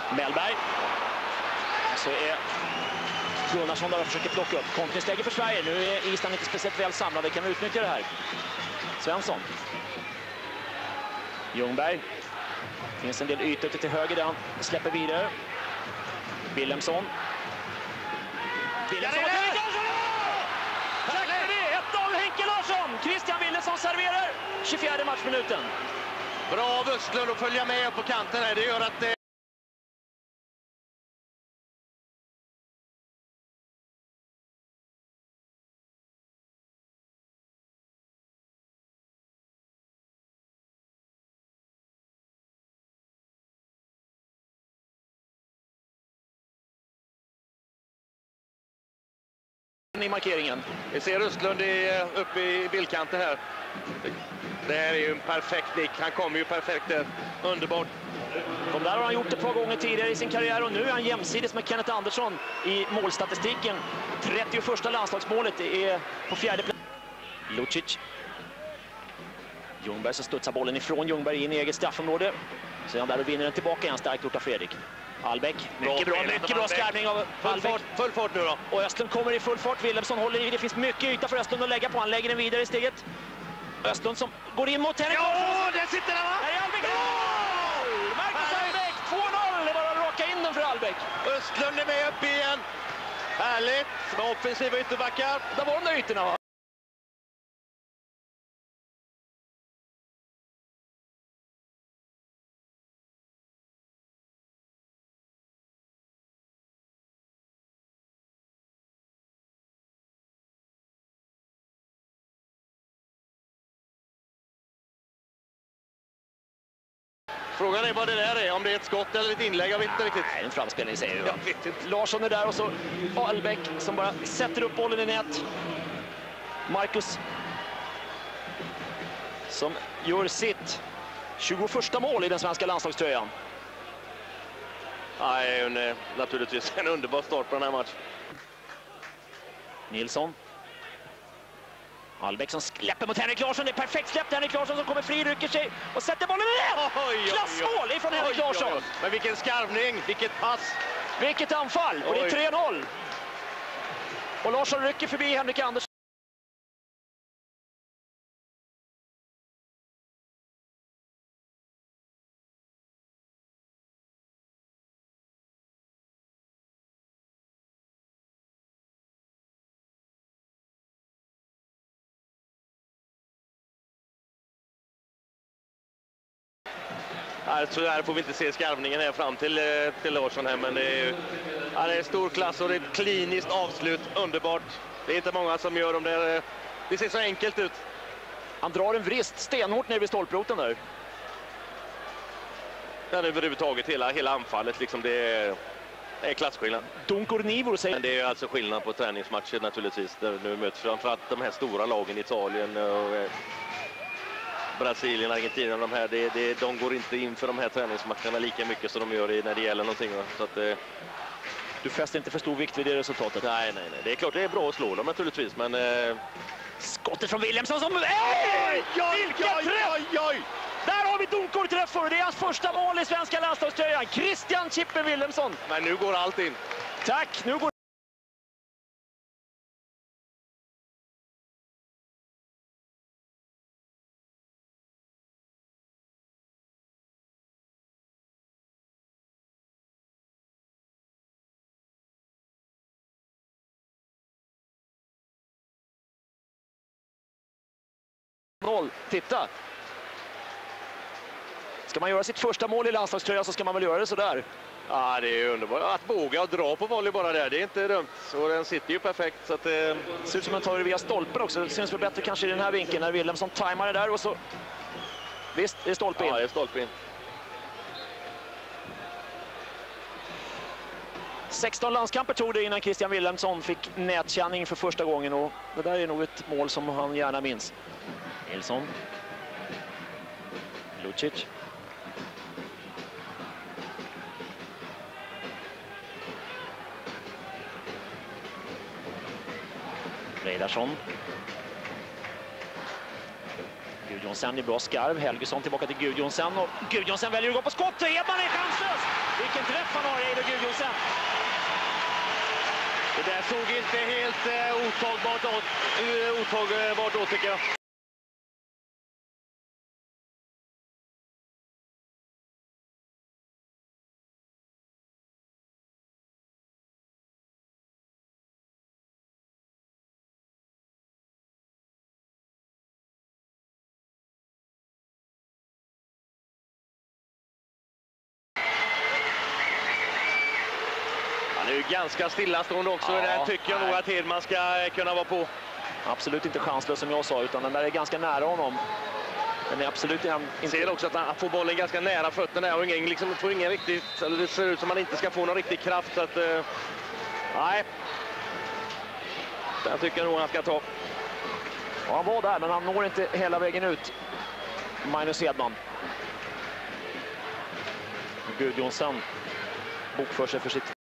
Mellberg. Så är Gunnarsson där och försöker plocka upp. Kontringsläge för Sverige. Nu är Island inte speciellt väl samlade. Kan vi utnyttja det här? Svensson. Ljungberg. Finns en del ytor till höger där han släpper vidare. Wilhelmsson. Wilhelmsson! Tack för det! 1-0 Henke Larsson! Christian Wilhelmsson serverar 24 matchminuten. Bra av Östlund att följa med på kanten här. Det gör att det... I markeringen. Vi ser Östlund uppe i bildkanten här. Det här är ju en perfekt nick. Han kommer ju perfekt där. Underbart. De där har han gjort ett par gånger tidigare i sin karriär och nu är han jämsides med Kenneth Andersson i målstatistiken. 31:a landslagsmålet är på 4:e plats. Lucic. Ljungberg så studsar bollen ifrån Ljungberg in i eget straffområde. Så är han där och vinner den tillbaka igen. Starkt gjort av Fredrik. Albeck. Mycket bra skarvning av Albeck. Full fart nu då. Och Östlund kommer i full fart. Wilhelmsson håller i. Det finns mycket yta för Östlund att lägga på. Han lägger den vidare i steget. Östlund som går in mot Henrik. Ja, där sitter den, va? Här är Albeck. Mål! Marcus Albeck. 2-0. Det är bara att raka in den för Albeck. Östlund är med upp igen. Härligt. Med offensiva ytterbackar. Där var de där ytorna, va? Frågan är vad det där är, om det är ett skott eller ett inlägg, jag vet inte riktigt. Nej, en framspelning säger du. Jag vet inte. Larsson är där och så Albeck som bara sätter upp bollen i nät. Marcus som gör sitt 21:a mål i den svenska landslagströjan. Nej, naturligtvis en underbar start på den här matchen. Nilsson. Albeck som släpper mot Henrik Larsson. Det är perfekt släppt. Henrik Larsson som kommer fri, rycker sig och sätter bollen ner. Klassmål ifrån Henrik Larsson. Men vilken skarvning, vilket pass. Vilket anfall. Och det är 3-0. Och Larsson rycker förbi Henrik Andersson. Så här får vi inte se skarvningen här fram till Larsson här, men det är stor klass och det är ett kliniskt avslut, underbart. Det är inte många som gör dem där. Det ser så enkelt ut. Han drar en vrist stenhårt ner vid stolproten där. Ja, överhuvudtaget hela anfallet liksom, det är klasskillnad. Dunkor Nivor säger... Men det är alltså skillnad på träningsmatcher naturligtvis, där nu möts framförallt de här stora lagen, Italien och Brasilien, Argentina, de här, de går inte in för de här träningsmatcherna lika mycket som de gör när det gäller någonting. Så att, du fäster inte för stor vikt vid det resultatet? Nej. Det är klart det är bra att slå dem naturligtvis, men... Skottet från Wilhelmsson som... Vilken träff! Där har vi Dunkor-träffar. Det är hans första mål i svenska landslagströjan. Christian Chippen Wilhelmsson. Men nu går allt in. Tack, nu går... Titta! Ska man göra sitt första mål i landslagströjan så ska man väl göra det så där. Ja, det är underbart. Att våga och dra på volley bara där, det är inte dumt. Så den sitter ju perfekt. Så att, det ser ut som att man tar det via stolpen också. Det syns väl bättre kanske i den här vinkeln när Wilhelmsson tajmar det där och så... Visst, det är stolpe in. Ja, det är stolpe in. 16 landskamper tog det innan Christian Wilhelmsson fick nätkänning för första gången. Och det där är nog ett mål som han gärna minns. Nilsson. Lucic. Reidarsson. Gudjonsen i bra skarv. Helgesson tillbaka till Gudjonsen. Och Gudjonsen väljer att gå på skott. Hedman är chanslös. Det vilken träff han har, Eilo Gudjohnsen. Det där såg inte helt otagbart då, tycker jag. Han är ju ganska stillastående också. Ja, där tycker jag nog att Hedman ska kunna vara på. Absolut inte chanslös som jag sa, utan den där är ganska nära honom. Den är absolut inte... Ser också att han får bollen ganska nära fötterna och liksom får ingen riktigt, eller det ser ut som att han inte ska få någon riktig kraft, så att nej. Jag tycker nog han ska ta. Ja, han var där, men han når inte hela vägen ut. Magnus Hedman. Gudjohnsen bokför sig för sitt